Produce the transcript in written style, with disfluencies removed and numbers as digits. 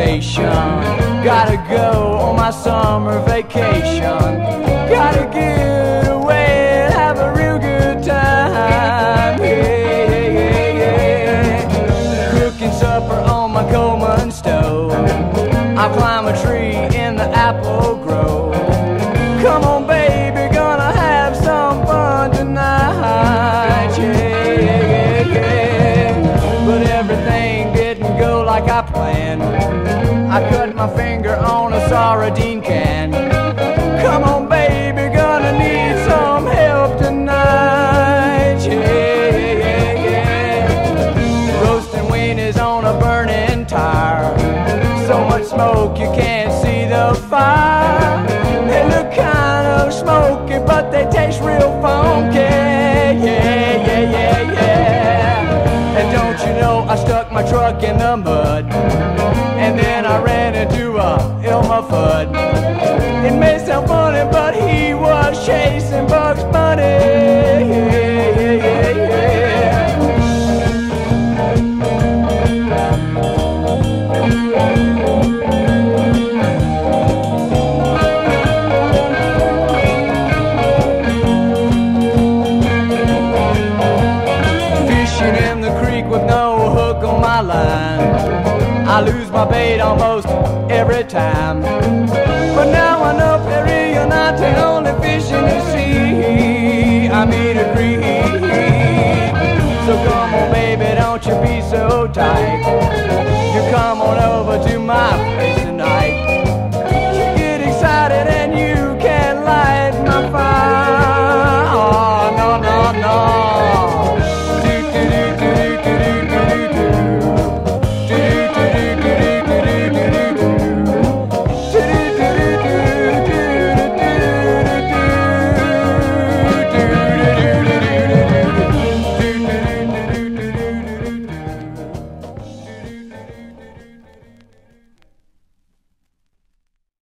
station. Gotta go on my summer vacation. Gotta get away and have a real good time. Yeah, yeah, yeah, yeah. Cooking supper on my Coleman stove. I climb a tree in the apple grove. Come on, baby, gonna have some fun tonight. Yeah, yeah, yeah. But everything didn't go like I planned. I cut my finger on a sardine can. Come on, baby, gonna need some help tonight. Yeah, yeah, yeah. Roasting weenies on a burning tire. So much smoke you can't see the fire. They look kind of smoky, but they taste real funky. Yeah, yeah, yeah, yeah. And don't you know I stuck my truck in the mud, and then I ran into a Elmer Fudd. It may sound funny, but he was chasing Bugs Bunny. Yeah, yeah, yeah, yeah. I lose my bait almost every time, but now I know Perry and I can only fish in the sea. I mean a creek. So come on, baby, don't you be so tight.